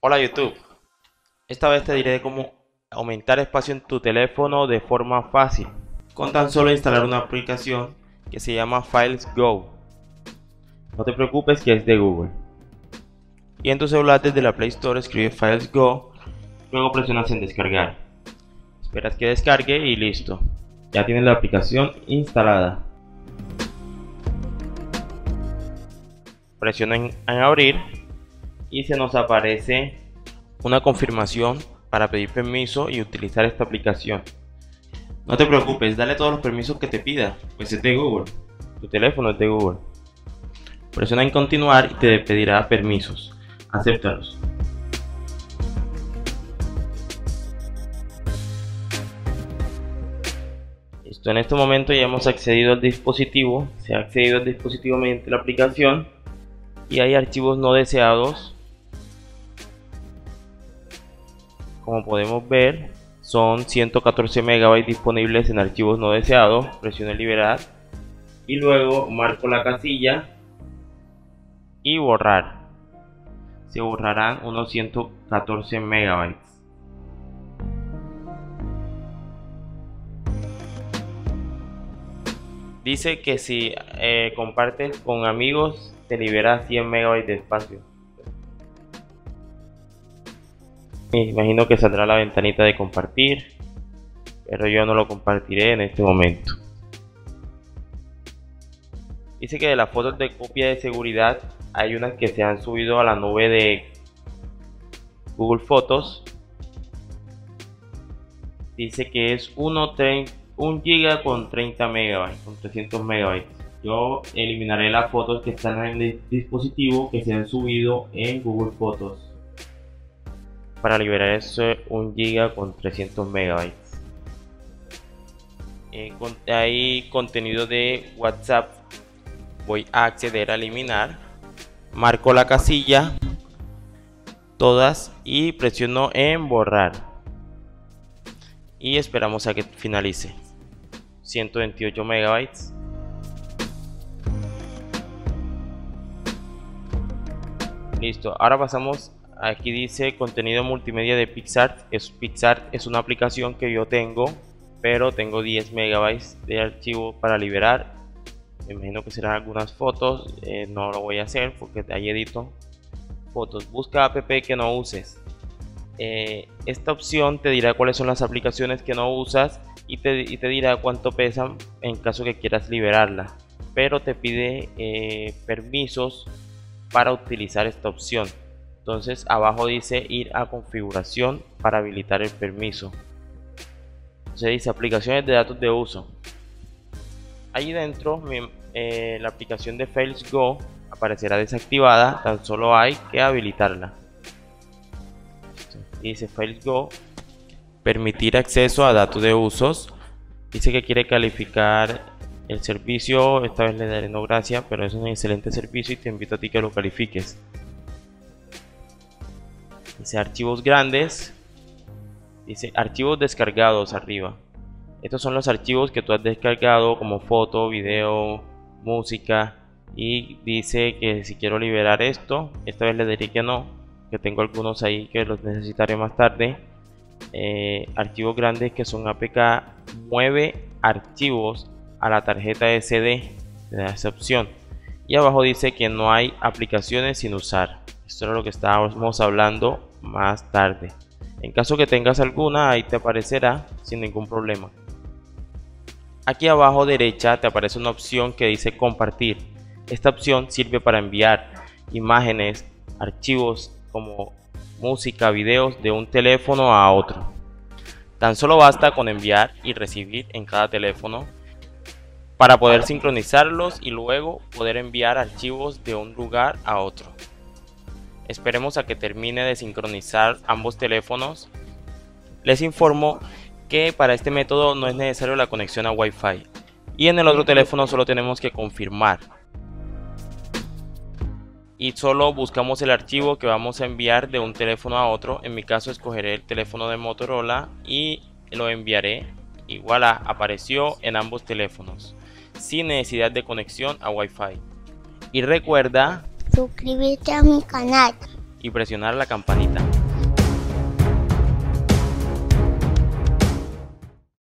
Hola YouTube, esta vez te diré cómo aumentar espacio en tu teléfono de forma fácil con tan solo instalar una aplicación que se llama Files Go. No te preocupes que es de Google. Y en tu celular desde la Play Store escribe Files Go, luego presionas en descargar. Esperas que descargue y listo, ya tienes la aplicación instalada. Presiona en abrir y se nos aparece una confirmación para pedir permiso y utilizar esta aplicación. No te preocupes, dale todos los permisos que te pida, pues es de Google, tu teléfono es de Google. Presiona en continuar y te pedirá permisos, acéptalos. Listo, en este momento ya hemos accedido al dispositivo, se ha accedido al dispositivo mediante la aplicación y hay archivos no deseados. Como podemos ver, son 114 MB disponibles en archivos no deseados. Presiono liberar y luego marco la casilla y borrar. Se borrarán unos 114 MB. Dice que si compartes con amigos te libera 100 MB de espacio. Me imagino que saldrá la ventanita de compartir, pero yo no lo compartiré en este momento. Dice que de las fotos de copia de seguridad hay unas que se han subido a la nube de Google Fotos. Dice que es 1 GB con 30 MB, con 300 MB. Yo eliminaré las fotos que están en el dispositivo que se han subido en Google Fotos para liberar ese 1 GB con 300 MB. Hay contenido de WhatsApp. Voy a acceder a eliminar, marco la casilla todas y presiono en borrar y esperamos a que finalice. 128 MB. Listo, ahora pasamos. Aquí dice contenido multimedia de PicsArt. PicsArt es una aplicación que yo tengo, pero tengo 10 MB de archivo para liberar. Me imagino que serán algunas fotos. No lo voy a hacer porque ahí edito fotos. Busca app que no uses. Esta opción te dirá cuáles son las aplicaciones que no usas y te dirá cuánto pesan en caso que quieras liberarla, pero te pide permisos para utilizar esta opción. Entonces abajo dice ir a configuración para habilitar el permiso. Se dice aplicaciones de datos de uso. Allí dentro la aplicación de Files Go aparecerá desactivada, tan solo hay que habilitarla. Dice Files Go, permitir acceso a datos de usos. Dice que quiere calificar el servicio, esta vez le daré no gracias, pero es un excelente servicio y te invito a ti que lo califiques. Dice archivos grandes, dice archivos descargados arriba. Estos son los archivos que tú has descargado como foto, video, música, y dice que si quiero liberar esto, esta vez le diré que no, que tengo algunos ahí que los necesitaré más tarde. Archivos grandes que son APK, mueve archivos a la tarjeta SD, te da esa opción. Y abajo dice que no hay aplicaciones sin usar. Esto era lo que estábamos hablando más tarde. En caso que tengas alguna, ahí te aparecerá sin ningún problema. Aquí abajo derecha te aparece una opción que dice compartir. Esta opción sirve para enviar imágenes, archivos como música, videos de un teléfono a otro. Tan solo basta con enviar y recibir en cada teléfono para poder sincronizarlos y luego poder enviar archivos de un lugar a otro. Esperemos a que termine de sincronizar ambos teléfonos. Les informo que para este método no es necesario la conexión a Wi-Fi y en el otro teléfono solo tenemos que confirmar y solo buscamos el archivo que vamos a enviar de un teléfono a otro. En mi caso escogeré el teléfono de Motorola y lo enviaré. Igual apareció en ambos teléfonos sin necesidad de conexión a Wi-Fi. Y recuerda suscribirte a mi canal. y presionar la campanita.